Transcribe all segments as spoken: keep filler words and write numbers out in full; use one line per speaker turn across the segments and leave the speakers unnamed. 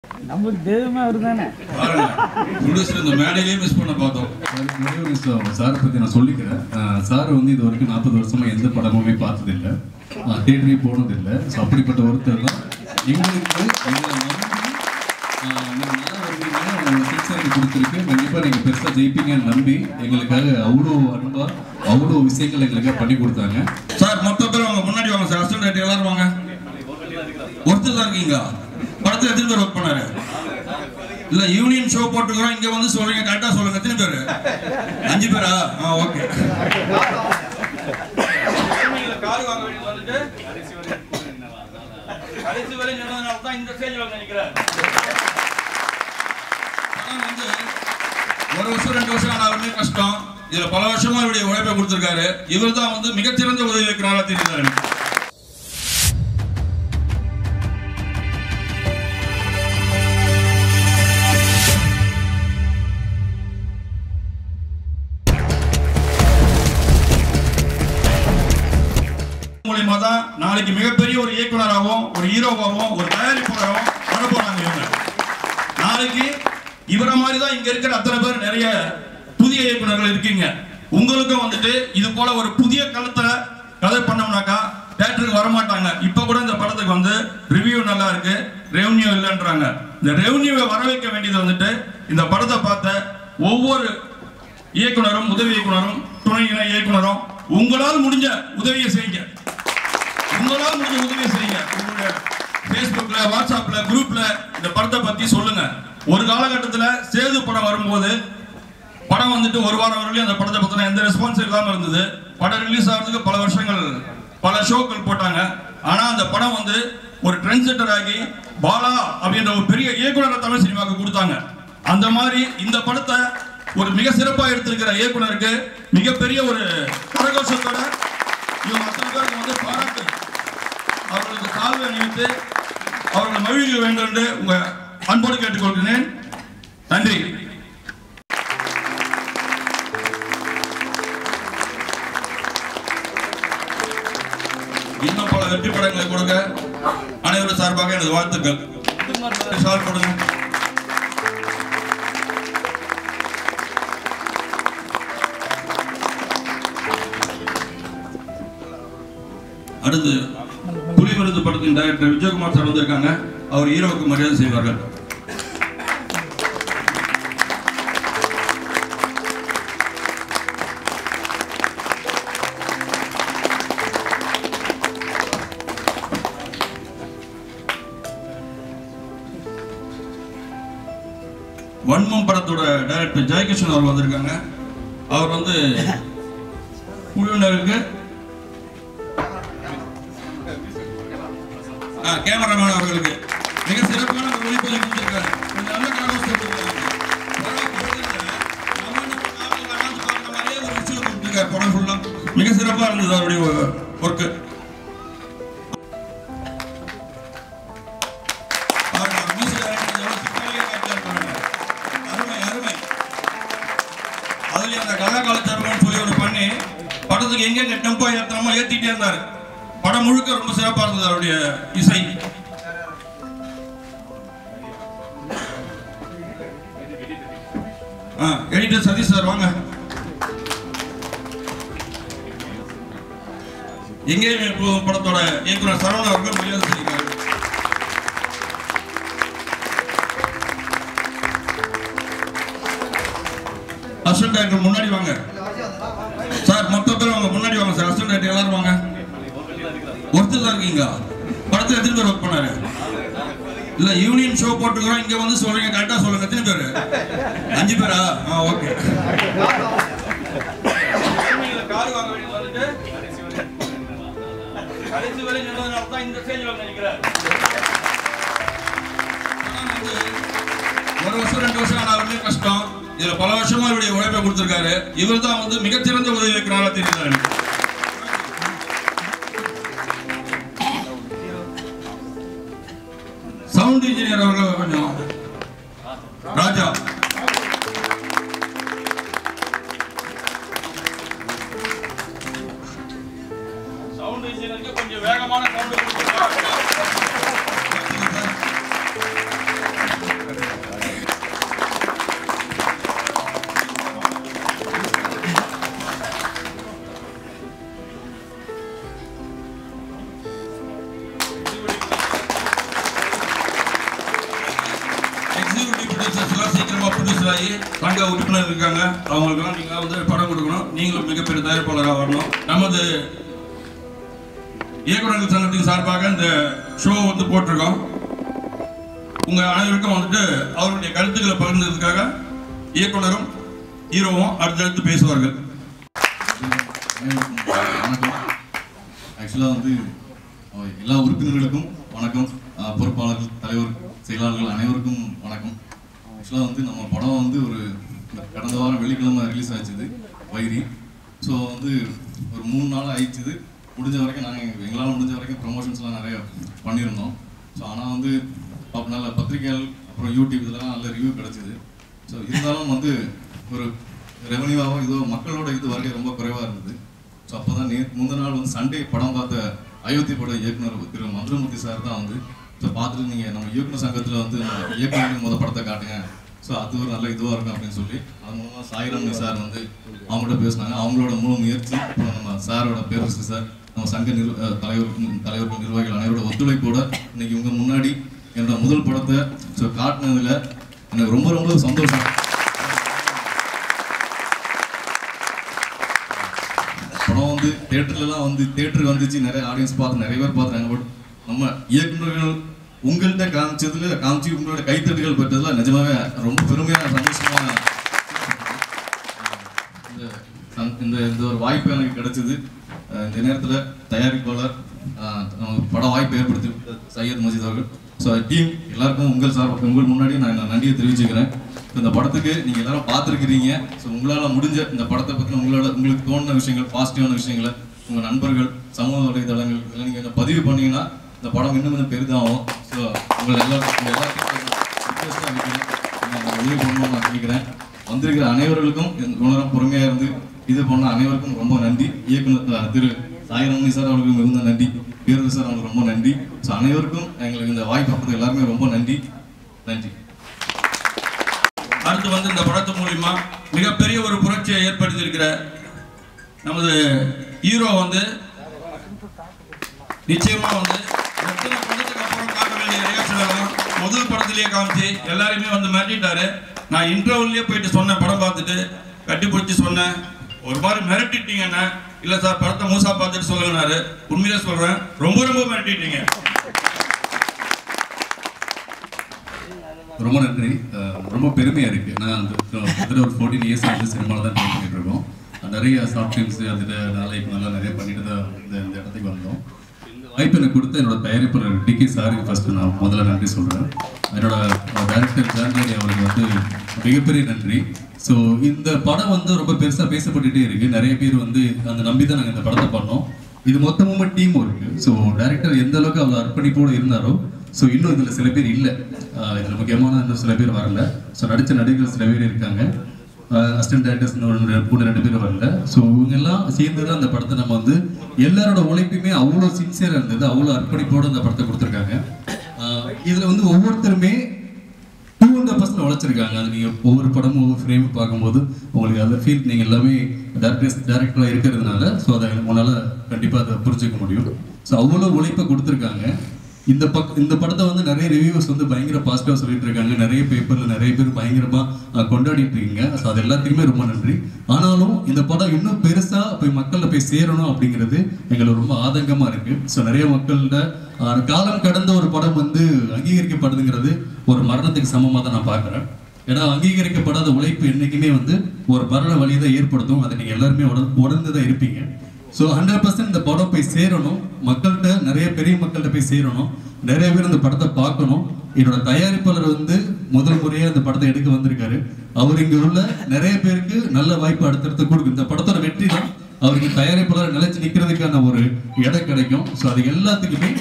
நமக்கு தெய்வமே அவர் தானே.
இந்த மேடையிலேயே மிஸ் பண்ண பார்த்தோம். சாரை பற்றி நான் சொல்லிக்கிறேன். சார் வந்து இது வரைக்கும் நாற்பது வருஷமா எந்த படமுமே பார்த்ததில்லை, தேட்டரே போனதில்லை. ஸோ அப்படிப்பட்ட ஒருத்தர் தான் எங்களுக்கு எங்களை நம்பி நல்லா வருவீங்க, உங்களை சிக்ஸ் கொடுத்துருக்கு. கண்டிப்பாக நீங்கள் பெருசாக ஜெயிப்பீங்கன்னு நம்பி எங்களுக்காக அவ்வளோ அன்பா அவ்வளோ விஷயங்கள் எங்களுக்காக பண்ணி கொடுத்தாங்க.
சார் மொத்த பேர் அவங்க முன்னாடி வாங்க சார். அசிஸ்டன்ட் எல்லாரும் வாங்க. ஒருத்தர் தான் இருக்கீங்க. படத்தை எத்தனை பேர் ஒர்க் பண்ணாரு? இல்ல யூனியன் ஷோ போட்டுக்கிறோம், இங்க வந்து சொல்றீங்க, கரெக்டா சொல்லுங்க. எத்தனை பேரு? அஞ்சு பேரா? ஆ ஓகே. கார் வாங்க வேண்டியது வந்துட்டு கடைசி வரை நின்னதுனால தான் இந்த ஸ்டேஜ்ல நினைக்கிறேன். வந்து ஒரு வருஷம் ரெண்டு வருஷம் ஆனாலுமே கஷ்டம். இதுல பல வருஷமா இவருடைய உழைப்பை கொடுத்திருக்காரு. இவர் தான் வந்து மிகச்சிறந்த உதவி வைக்கிறாரா தெரியுது எனக்கு. மூலமா தான் நாளைக்கு மிகப்பெரிய ஒரு இயக்குனராகவும் ஒரு ஹீரோவாகவும் ஒரு தயாரிப்பாளராகவும் வர போறாங்க இவங்க. நாளைக்கு இவரை மாதிரி தான் இங்க இருக்கிற அத்தனை பேர் நிறைய புதிய இயக்குனர்கள் இருக்கீங்க. உங்களுக்கும் வந்துட்டு இது போல ஒரு புதிய களத்துல கதை பண்ணோம்னாக்கா தியேட்டருக்கு வரமாட்டாங்க. இப்ப கூட இந்த படத்துக்கு வந்து ரிவ்யூ நல்லா இருக்கு, ரெவன்யூ இல்லைன்றாங்க. இந்த ரெவன்யூவை வர வைக்க வேண்டியது வந்துட்டு இந்த படத்தை பார்த்த ஒவ்வொரு இயக்குனரும் உதவி இயக்குனரும் துணை இணை இயக்குனரும் உங்களால் முடிஞ்ச உதவியை செய்யுங்க. உங்களால் முடிஞ்ச உதவியை செய்யுங்க. உங்களுடைய பேஸ்புக்ல வாட்ஸ்அப்ல குரூப்ல இந்த படத்தை பத்தி சொல்லுங்க. ஒரு காலகட்டத்தில் சேது படம் வரும்போது படம் வந்துட்டு ஒரு வாரம் வரையிலும் அந்த படத்தை பத்தின எந்த ரெஸ்பான்ஸ் இல்லாம இருந்தது. படம் ரிலீஸ் ஆகிறதுக்கு பல வருஷங்கள் பல ஷோக்கள் போட்டாங்க. ஆனா அந்த படம் வந்து ஒரு ட்ரெண்ட் செட்டர் ஆகி பாலா அப்படின்ற ஒரு பெரிய இயக்குனரை தமிழ் சினிமாவுக்கு கொடுத்தாங்க. அந்த மாதிரி இந்த படத்தை ஒரு மிக சிறப்பா எடுத்திருக்கிற இயக்குனருக்கு மிகப்பெரிய ஒரு கரகோஷத்தோட இவங்க அத்தனை பேருக்கு வந்து பாராட்டு அவர்களுக்கு சால்வை அணிவித்து அவர்களை மகிழ்ச்சி வேண்டும் என்று உங்க அன்போடு கேட்டுக்கொள்கிறேன். நன்றி. இன்னும் பல வெற்றி படங்களை கொடுக்க அனைவரும் சார்பாக எனது வாழ்த்துக்கள். சால் கொடுங்க. அடுத்து புலி விருது படத்தின் டைரக்டர் விஜயகுமார் சார் வந்திருக்காங்க. அவர் ஹீரோவுக்கு மரியாதை செய்வார்கள். வன்மம் படத்தோட டைரக்டர் ஜெயகிருஷ்ணன் அவர் வந்திருக்காங்க. அவர் வந்து குழுவினருக்கு கேமராமேன் அவர்களுக்கு மிக சிறப்பான ஒரு ஒளிப்பதிவு கொடுத்திருக்காரு. நல்ல கரகோஷம் கொடுத்திருக்காரு. படம் ஃபுல்லா மிக சிறப்பா இருந்தது அவருடைய ஒர்க்கு. அருமை அருமை. அதுலயும் அந்த கலாகாலச்சரகம்னு சொல்லி ஒரு பண்ணி படத்துக்கு எங்க டெம்போ ஏற்றணுமோ ஏத்திட்டே இருந்தாரு. படம் முழுக்க ரொம்ப சிறப்பா இருந்தது அவருடைய இசை. எடிட்டர் சதீஷ் சார் வாங்க. எங்கேயுமே படத்தோட இயக்குனர் சரவணன் அவர்கள் மரியாதை செய்கிறார். அசிஸ்டன்ட் டைரக்டர் முன்னாடி வாங்க சார். மொத்த பேர் அவங்க முன்னாடி வாங்க சார். அசிஸ்டன்ட் டைரக்டர் எல்லாரும் வாங்க. ஒருத்தர் தான் இருக்கீங்க. படத்தை எத்தனை பேர் ஒர்க் பண்ணாரு? இல்ல யூனியன் ஷோ போட்டுக்கிறோம், இங்க வந்து சொல்றீங்க, கரெக்டா சொல்லுங்க. எத்தனை பேரு? அஞ்சு பேரா? ஆ ஓகே. கார் வாங்க வேண்டியது வந்துட்டு கடைசி வரை நின்னதுனால தான் இந்த ஸ்டேஜ்ல நினைக்கிறேன். ஒரு வருஷம் ரெண்டு வருஷம் ஆனாலுமே கஷ்டம். இதுல பல வருஷமா இவருடைய உழைப்பை கொடுத்திருக்காரு. இவர் தான் வந்து மிகச்சிறந்த உதவி வைக்கிறாரா தெரியுது எனக்கு. சவுண்ட் இன்ஜினியர் அவர்கள் கொஞ்சம் ராஜா. சவுண்ட் இன்ஜினியருக்கு கொஞ்சம் வேகமான சவுண்ட் கொடுத்துருக்காங்க. சீக்கிரமாக ப்ரொடியூசர் ஆகி சங்க உறுப்பினர் இருக்காங்க. அவங்களுக்கெல்லாம் நீங்கள் வந்து படம் கொடுக்கணும். நீங்களும் மிகப்பெரிய தயாரிப்பாளராக வரணும். நமது இயக்குநர்கள் சங்கத்தின் சார்பாக இந்த ஷோ வந்து போட்டிருக்கோம். உங்கள் அனைவருக்கும் வந்துட்டு அவருடைய கருத்துக்களை பகிர்ந்ததுக்காக இயக்குனரும் ஹீரோவும் அடுத்தடுத்து பேசுவார்கள்.
வணக்கம். ஆக்சுவலாக வந்து எல்லா உறுப்பினர்களுக்கும் வணக்கம், பொறுப்பாளர்கள், தலைவர், செயலாளர்கள் அனைவருக்கும் வணக்கம். ஆக்சுவலாக வந்து நம்ம படம் வந்து ஒரு கடந்த வாரம் வெள்ளிக்கிழமை ரிலீஸ் ஆச்சுது, வைரி. ஸோ வந்து ஒரு மூணு நாள் ஆயிடுச்சுது. முடிஞ்ச வரைக்கும் நாங்கள் எங்களால் முடிஞ்ச வரைக்கும் ப்ரொமோஷன்ஸ்லாம் நிறைய பண்ணியிருந்தோம். ஸோ ஆனால் வந்து நல்ல பத்திரிகைகள் அப்புறம் யூடியூப் இதெல்லாம் நல்ல ரிவ்யூ கிடச்சிது. ஸோ இருந்தாலும் வந்து ஒரு ரெவன்யூவாக இதோ மக்களோட இது வரைக்கும் ரொம்ப குறைவாக இருந்தது. ஸோ அப்போ தான் நே முந்தின நாள் வந்து சண்டே படம் பார்த்த அயோத்தி பட இயக்குனர் திரு மந்திரமூர்த்தி சார் தான் வந்து ஸோ பார்த்துட்டு நீங்கள் நம்ம இயக்குனர் சங்கத்தில் வந்து இயக்குனர் முதல் படத்தை காட்டுங்க, ஸோ அது ஒரு நல்ல இதுவாக இருக்கும் அப்படின்னு சொல்லி அது மூலமாக சாய்ராமணி சார் வந்து அவங்கள்ட்ட பேசினாங்க. அவங்களோட முழு முயற்சி, அப்புறம் நம்ம சாரோட பேரரசு சார், நம்ம சங்க நிர் தலைவர் தலைவர்கள் நிர்வாகிகள் அனைவரோட ஒத்துழைப்போட இன்னைக்கு உங்கள் முன்னாடி என்னோட முதல் படத்தை ஸோ காட்டினதில் எனக்கு ரொம்ப ரொம்ப சந்தோஷம். படம் வந்து தேட்டர்லாம் வந்து தேட்டருக்கு வந்துச்சு, நிறைய ஆடியன்ஸ் பார்த்து நிறைய பேர் பார்த்துறாங்க. பட் நம்ம இயக்குநர்கள் உங்கள்கிட்ட காமிச்சதுல காமிச்சு உங்களோட கைத்தட்டுகள் பெற்றதுல நிஜமாவே ரொம்ப பெருமையான சந்தோஷமான இந்த இந்த ஒரு வாய்ப்பு எனக்கு கிடைச்சது. இந்த நேரத்தில் தயாரிப்பாளர் பட வாய்ப்பு ஏற்படுத்தி சையத் மஜீத் அவர்கள், ஸோ டீம் எல்லாருக்கும் உங்கள் சார் உங்கள் முன்னாடி நான் நன்றியை தெரிவிச்சுக்கிறேன். இந்த படத்துக்கு நீங்கள் எல்லாரும் பார்த்துருக்கிறீங்க. ஸோ உங்களால் முடிஞ்ச இந்த படத்தை பற்றின உங்களோட உங்களுக்கு தோணுன விஷயங்கள், பாசிட்டிவான விஷயங்களை உங்கள் நண்பர்கள், சமூக வலைதளங்கள் இதெல்லாம் நீங்கள் கொஞ்சம் பதிவு பண்ணிங்கன்னா இந்த படம் இன்னும் கொஞ்சம் பெரிதாகும். ஸோ உங்களை எல்லாருக்கும் எல்லாத்துக்கும் உதவி பண்ணணும்னு நான் கேட்குறேன். வந்திருக்கிற அனைவர்களுக்கும் உணரம் பொறுமையாக இருந்து இது பண்ண அனைவருக்கும் ரொம்ப நன்றி. இயக்குனர் திரு சாய்ராமணி சார் அவர்களுக்கு மிகுந்த நன்றி, பேரரசு சார் அவங்களுக்கு ரொம்ப நன்றி. ஸோ அனைவருக்கும் எங்களுக்கு இந்த வாய்ப்பு கொடுத்த எல்லாருமே ரொம்ப நன்றி நன்றி.
அடுத்து வந்து இந்த படத்து மூலியமா மிகப்பெரிய ஒரு புரட்சியை ஏற்படுத்தியிருக்கிற நமது ஹீரோ வந்து நிச்சயமா வந்து எத்தனை படத்துக்கு அப்புறம் காட்ட வேண்டிய ரியாக்ஷன் முதல் படத்திலேயே காமிச்சு எல்லாருமே வந்து மிரட்டிட்டாரு. நான் இன்டர்வியூலயே போயிட்டு சொன்னேன், படம் பார்த்துட்டு கட்டி பிடிச்சி சொன்னேன், ஒரு மாதிரி மிரட்டிட்டீங்க. இல்ல சார் படத்தை மூசா பார்த்துட்டு சொல்லுங்கனாரு. உண்மையிலே சொல்றேன், ரொம்ப ரொம்ப மிரட்டிட்டீங்க.
ரொம்ப நன்றி. ரொம்ப பெருமையாக இருக்குது. நான் கிட்டத்தட்ட ஒரு ஃபோர்டீன் இயர்ஸ் வந்து சினிமாவில் தான் ட்ரை பண்ணிட்டு இருக்கோம். நிறைய ஷார்ட் ஃபிலிம்ஸ் அதில் நாளைக்கு நல்லா நிறைய பண்ணிட்டு தான் இந்த இந்த இடத்துக்கு வந்தோம். வாய்ப்பு எனக்கு கொடுத்த என்னோட தயாரிப்பாளர் டி கே சாருக்கு ஃபஸ்ட்டு நான் முதல்ல நன்றி சொல்கிறேன். என்னோட டைரக்டர் ஜான்கி அவருக்கு வந்து மிகப்பெரிய நன்றி. ஸோ இந்த படம் வந்து ரொம்ப பெருசாக பேசப்பட்டுகிட்டே இருக்குது. நிறைய பேர் வந்து அந்த நம்பி தான் நாங்கள் இந்த படத்தை பண்ணோம். இது மொத்தமும் டீம் ஒர்க்கு. ஸோ டைரக்டர் எந்த அளவுக்கு அவ்வளோ அர்ப்பணிப்போடு இருந்தாரோ, ஸோ இன்னும் இதில் சில பேர் இல்லை, இதில் முக்கியமான இன்னும் சில பேர் வரல. ஸோ நடித்த நடிகர்கள் சில பேர் இருக்காங்க, அசிஸ்டன்ட் டைரக்டர்ஸ் கூட ரெண்டு பேர் வரல. ஸோ இவங்கெல்லாம் சேர்ந்து தான் அந்த படத்தை நம்ம வந்து எல்லாரோட உழைப்புமே அவ்வளோ சின்சியராக இருந்தது, அவ்வளோ அர்ப்பணிப்போடு அந்த படத்தை கொடுத்துருக்காங்க. இதில் வந்து ஒவ்வொருத்தருமே டூ ஹண்ட்ரட் பர்சன்ட் உழைச்சிருக்காங்க. அது நீங்கள் ஒவ்வொரு படமும் ஒவ்வொரு ஃப்ரேமும் பார்க்கும்போது உங்களுக்கு அந்த ஃபீல் நீங்கள் எல்லாமே டேரக்டர்ஸ் டேரக்டராக இருக்கிறதுனால ஸோ அதை உங்களால் கண்டிப்பாக அதை புரிஞ்சுக்க முடியும். ஸோ அவ்வளோ உழைப்பை கொடுத்துருக்காங்க. இந்த பக் இந்த படத்தை வந்து நிறைய ரிவ்யூஸ் வந்து பயங்கர பாசிட்டிவாக சொல்லிட்டு இருக்காங்க. நிறைய பேப்பரில் நிறைய பேர் பயங்கரமாக கொண்டாடிட்டு இருக்கீங்க. ஸோ அது எல்லாத்துக்குமே ரொம்ப நன்றி. ஆனாலும் இந்த படம் இன்னும் பெருசாக போய் மக்களில் போய் சேரணும் அப்படிங்கிறது எங்களுக்கு ரொம்ப ஆதங்கமாக இருக்குது. ஸோ நிறைய மக்கள்கிட்ட காலம் கடந்த ஒரு படம் வந்து அங்கீகரிக்கப்படுதுங்கிறது ஒரு மரணத்துக்கு சமமாக தான் நான் பார்க்குறேன். ஏன்னா அங்கீகரிக்கப்படாத உழைப்பு என்றைக்குமே வந்து ஒரு மரண வழியை தான் ஏற்படுத்தும். அதை நீங்கள் எல்லாருமே உடல் உடந்து தான் இருப்பீங்க. ஸோ ஹண்ட்ரட் பர்சன்ட் இந்த படம் போய் சேரணும், மக்கள்கிட்ட நிறைய பெரிய மக்கள்கிட்ட போய் சேரணும், நிறைய பேர் இந்த படத்தை பார்க்கணும். என்னோட தயாரிப்பாளர் வந்து முதல் முறையாக இந்த படத்தை எடுக்க வந்திருக்காரு. அவர் இங்கே உள்ள நிறைய பேருக்கு நல்ல வாய்ப்பு அடுத்தடுத்து கொடுக்கும். இந்த படத்தோட வெற்றி தான் அவருக்கு தயாரிப்பாளர் நிலைச்சு நிற்கிறதுக்கான ஒரு இடம் கிடைக்கும். ஸோ அது எல்லாத்துக்குமே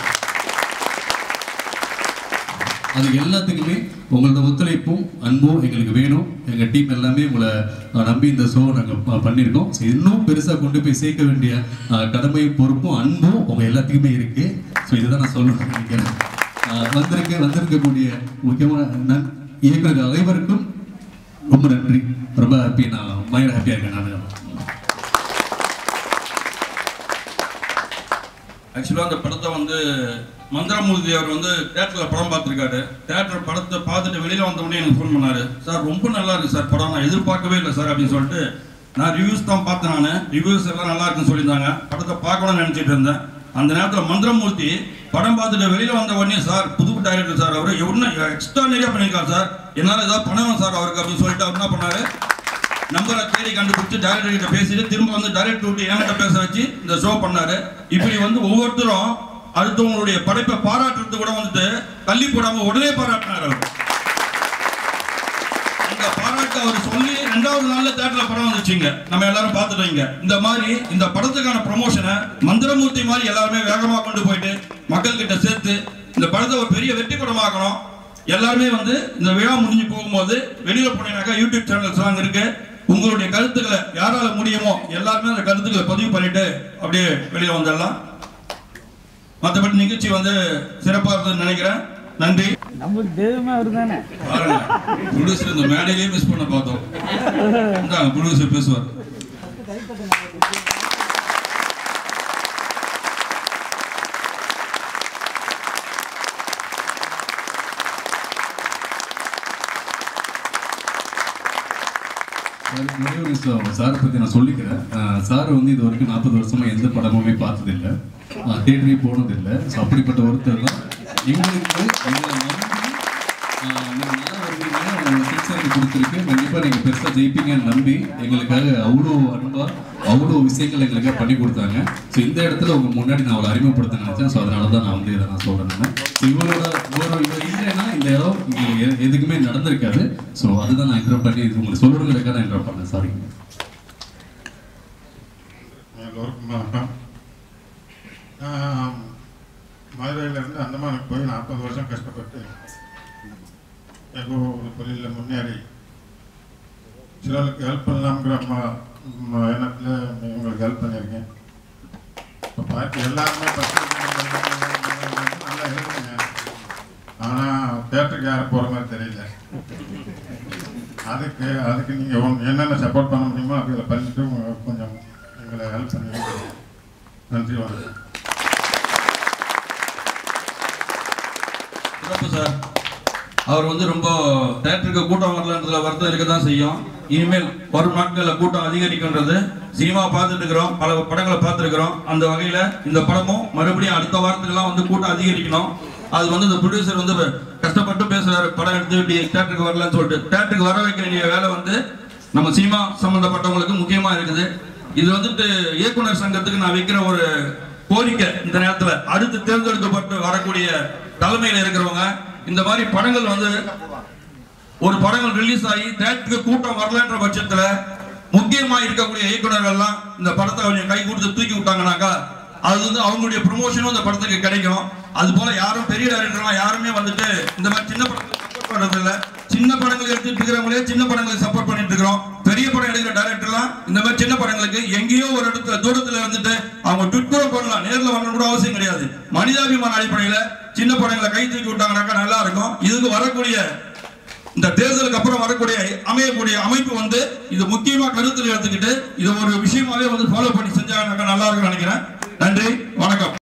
அது எல்லாத்துக்குமே உங்களோட ஒத்துழைப்பும் அன்பும் எங்களுக்கு வேணும். எங்கள் டீம் எல்லாமே உங்களை நம்பி இந்த ஷோ நாங்கள் பண்ணியிருக்கோம். ஸோ இன்னும் பெருசாக கொண்டு போய் சேர்க்க வேண்டிய கடமையும் பொறுப்பும் அன்பும் உங்கள் எல்லாத்துக்குமே இருக்குது. ஸோ இதுதான் நான் சொல்லணும்னு நினைக்கிறேன். வந்திருக்க வந்திருக்கக்கூடிய முக்கியமான நன் இயக்குநர்கள் அனைவருக்கும் ரொம்ப நன்றி. ரொம்ப ஹாப்பி, நான் பயங்கர ஹாப்பியாக இருக்கேன். நான்
ஆக்சுவலாக அந்த படத்தை வந்து மந்திரமூர்த்தி அவர் வந்து தேட்டரில் படம் பார்த்துருக்காரு. தேட்டர் படத்தை பார்த்துட்டு வெளியில் வந்த உடனே எனக்கு ஃபோன் பண்ணார். சார் ரொம்ப நல்லா இருக்குது சார் படம், நான் எதிர்பார்க்கவே இல்லை சார் அப்படின்னு சொல்லிட்டு. நான் ரிவ்யூஸ் தான் பார்த்தேன், நான் ரிவ்யூஸ் எல்லாம் நல்லா இருக்குன்னு சொல்லியிருந்தாங்க. படத்தை பார்க்கணும்னு நினச்சிட்டு இருந்தேன். அந்த நேரத்தில் மந்திரமூர்த்தி படம் பார்த்துட்டு வெளியில் வந்த உடனே, சார் புது டைரக்டர் சார், அவர் எவ்வளோ எக்ஸ்ட்ரா நிறையா பண்ணியிருக்காரு சார், என்னால் ஏதாவது பண்ணணும் சார் அவருக்கு அப்படின்னு சொல்லிட்டு அவர் என்ன பண்ணார், நம்பரை தேடி கண்டுபிடிச்சு டைரக்டர் கிட்ட பேசிட்டு திரும்ப வந்து டைரக்டர் விட்டு என்கிட்ட பேச வச்சு இந்த ஷோ பண்ணாரு. இப்படி வந்து ஒவ்வொருத்தரும் அடுத்தவங்களுடைய படைப்பை பாராட்டுறது கூட வந்துட்டு தள்ளி போடாம உடனே பாராட்டினார் அவர். இந்த பாராட்டு அவர் சொல்லி ரெண்டாவது நாள்ல தேட்டர்ல படம் வந்துச்சுங்க, நம்ம எல்லாரும் பார்த்துட்டோங்க. இந்த மாதிரி இந்த படத்துக்கான ப்ரமோஷனை மந்திரமூர்த்தி மாதிரி எல்லாருமே வேகமா கொண்டு போயிட்டு மக்கள் கிட்ட சேர்த்து இந்த படத்தை ஒரு பெரிய வெற்றி படமாக்கணும். எல்லாருமே வந்து இந்த விழா முடிஞ்சு போகும்போது வெளியில போனீங்கன்னாக்கா யூடியூப் சேனல்ஸ் எல்லாம் இருக்கு, உங்களுடைய கருத்துக்களை யாரால முடியுமோ எல்லாருமே அந்த கருத்துக்களை பதிவு பண்ணிட்டு அப்படியே வெளியில வந்துடலாம். மற்றபடி நிகழ்ச்சி வந்து சிறப்பாக இருந்ததுன்னு நினைக்கிறேன். நன்றி.
நமக்கு தெய்வமே அவர் தானே.
ப்ரொடியூசர் இந்த மேடையிலேயே மிஸ் பண்ண பார்த்தோம். ப்ரொடியூசர் பேசுவார்.
நிறைய ஒரு விஷயம் சாரை பற்றி நான் சொல்லிக்கிறேன். சார் வந்து இது வரைக்கும் நாற்பது வருஷமாக எந்த படமுமே பார்த்ததில்லை, தேட்டரே போனதில்லை. ஸோ அப்படிப்பட்ட ஒருத்தர் தான் எங்களுக்கு எங்களை நம்பி நீங்கள் நல்லா வருவீங்க, உங்களை ஃபிக்ஸ் கொடுத்துருக்கு, கண்டிப்பாக நீங்கள் பெருசாக ஜெயிப்பீங்கன்னு நம்பி எங்களுக்காக அவ்வளோ அன்பாக அவ்வளோ விஷயங்கள் எங்களுக்காக பண்ணி கொடுத்தாங்க. ஸோ இந்த இடத்துல உங்கள் முன்னாடி நான் அவளை அறிமுகப்படுத்த நினச்சேன். ஸோ அதனால தான் நான் வந்து இதை நான் சொல்கிறேன். ஸோ இவரோட ஒரு இவர் இல்லைன்னா இந்த இடம் இங்கே எதுக்குமே நடந்திருக்காது. ஸோ அதுதான் நான் இன்ட்ரோ பண்ணி இது உங்களுக்கு சொல்லணுங்கிறக்காக நான் இன்ட்ரோ பண்ணேன். சாரி.
எல்லோருக்கும் வணக்கம். மதுரையிலேருந்து அந்தமானுக்கு போய் நாற்பது வருஷம் கஷ்டப்பட்டு ஏதோ ஒரு தொழிலில் முன்னேறி சிலருக்கு ஹெல்ப் பண்ணலாம்ங்கிற எண்ணத்தில் இவங்களுக்கு ஹெல்ப் பண்ணியிருக்கேன். இப்போ பார்த்து எல்லாருமே நல்லா இருக்குங்க. ஆனால் தேட்டருக்கு யாரும் போகிற மாதிரி தெரியல. அதுக்கு அதுக்கு நீங்கள் என்னென்ன சப்போர்ட் பண்ண முடியுமோ அதில் பண்ணிட்டு கொஞ்சம் எங்களை ஹெல்ப் பண்ணுவீங்க. நன்றி, வணக்கம்.
சிறப்பு சார். அவர் வந்து ரொம்ப தேட்டருக்கு கூட்டம் வரலன்றதுல வருத்தம் இருக்க தான் செய்யும். இனிமேல் வரும் நாட்களில் கூட்டம் அதிகரிக்கின்றது. சினிமா பார்த்துட்டு இருக்கிறோம், பல படங்களை பார்த்துருக்கிறோம். அந்த வகையில் இந்த படமும் மறுபடியும் அடுத்த வாரத்துக்கெல்லாம் வந்து கூட்டம் அதிகரிக்கணும். அது வந்து இந்த ப்ரொடியூசர் வந்து கஷ்டப்பட்டு பேசுறாரு, படம் எடுத்து இப்படி தேட்டருக்கு வரலன்னு சொல்லிட்டு. தேட்டருக்கு வர வைக்க வேண்டிய வேலை வந்து நம்ம சினிமா சம்பந்தப்பட்டவங்களுக்கு முக்கியமா இருக்குது. இது வந்துட்டு இயக்குனர் சங்கத்துக்கு நான் வைக்கிற ஒரு கோரிக்கை. இந்த நேரத்தில் அடுத்து தேர்ந்தெடுக்கப்பட்டு வரக்கூடிய தலைமையில் இருக்கிறவங்க இந்த மாதிரி படங்கள் வந்து ஒரு படங்கள் ரிலீஸ் ஆகி தேட்டருக்கு கூட்டம் வரலன்ற பட்சத்துல முக்கியமா இருக்கக்கூடிய இயக்குநர்கள்லாம் இந்த படத்தை கொஞ்சம் கை கொடுத்து தூக்கி விட்டாங்கனாக்கா அது வந்து அவங்களுடைய ப்ரமோஷனும் இந்த படத்துக்கு கிடைக்கும். அது போல யாரும் பெரிய டைரக்டர்லாம் யாருமே வந்துட்டு இந்த மாதிரி சின்ன படங்களுக்கு சப்போர்ட் பண்றது இல்லை. சின்ன படங்கள் எடுத்துட்டு இருக்கிறவங்களே சின்ன படங்களுக்கு சப்போர்ட் பண்ணிட்டு இருக்கிறோம். பெரிய படம் எடுக்கிற டைரக்டர்லாம் இந்த மாதிரி சின்ன படங்களுக்கு எங்கேயோ ஒரு இடத்துல தூரத்துல இருந்துட்டு அவங்க ட்விட் கூட பண்ணலாம், நேரில் வரணும் கூட அவசியம் கிடையாது. மனிதாபிமான அடிப்படையில சின்ன படங்களை கை தூக்கி விட்டாங்கனாக்கா நல்லா இருக்கும். இதுக்கு வரக்கூடிய இந்த தேர்தலுக்கு அப்புறம் வரக்கூடிய அமையக்கூடிய அமைப்பு வந்து இது முக்கியமா கருத்தில் எடுத்துக்கிட்டு இது ஒரு விஷயமாவே வந்து ஃபாலோ பண்ணி செஞ்சாங்கனாக்கா நல்லா இருக்கும்னு நினைக்கிறேன். நன்றி, வணக்கம்.